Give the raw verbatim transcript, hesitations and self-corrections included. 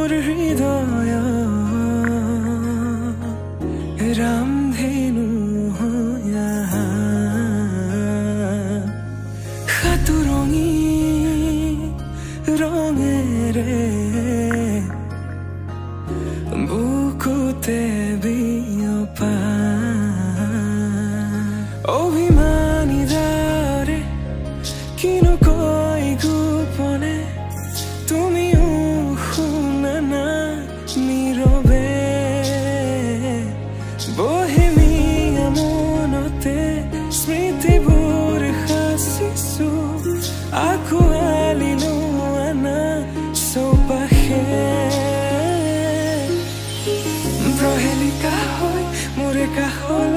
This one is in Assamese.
মোৰ হৃদয় ৰামধেনু হৈয়া সাতুৰঙি ৰঙেৰে বুকুতে বিয়পা অভিমানী দাৰে কিনো কৈ গোপনে তুমিও শুনা না নীৰৱে বহেমিয়া মনতে স্মৃতিবোৰ সাঁচিছো আঁকোৱালিলো আনা চৌপাশে প্ৰহেলিকা হৈ মোৰে কাষলৈ